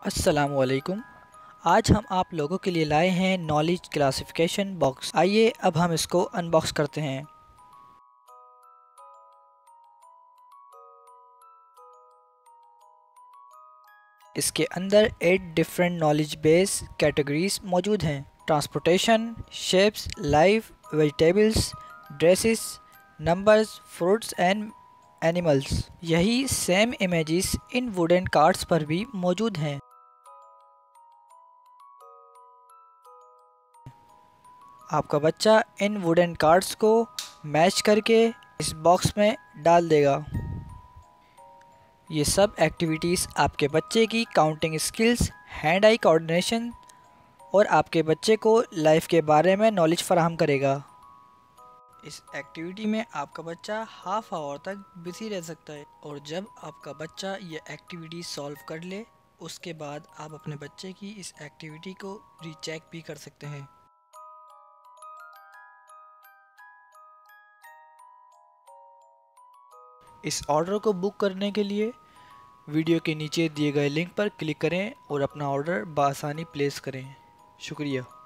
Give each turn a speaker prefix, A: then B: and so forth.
A: अस्सलामुअलैकुम। आज हम आप लोगों के लिए लाए हैं नॉलेज क्लासिफिकेशन बॉक्स। आइए अब हम इसको अनबॉक्स करते हैं। इसके अंदर 8 डिफरेंट नॉलेज बेस कैटेगरीज मौजूद हैं। Transportation, shapes, life, vegetables, dresses, numbers, fruits and animals. यही सेम इमेजेस इन वुडन कार्ड्स पर भी मौजूद हैं। आपका बच्चा इन वुडन कार्ड्स को मैच करके इस बॉक्स में डाल देगा। ये सब एक्टिविटीज़ आपके बच्चे की counting skills, hand eye coordination और आपके बच्चे को लाइफ के बारे में नॉलेज फराहम करेगा। इस एक्टिविटी में आपका बच्चा हाफ आवर तक बिजी रह सकता है और जब आपका बच्चा ये एक्टिविटी सॉल्व कर ले उसके बाद आप अपने बच्चे की इस एक्टिविटी को रीचेक भी कर सकते हैं। इस ऑर्डर को बुक करने के लिए वीडियो के नीचे दिए गए लिंक पर क्लिक करें और अपना ऑर्डर बआसानी प्लेस करें। शुक्रिया।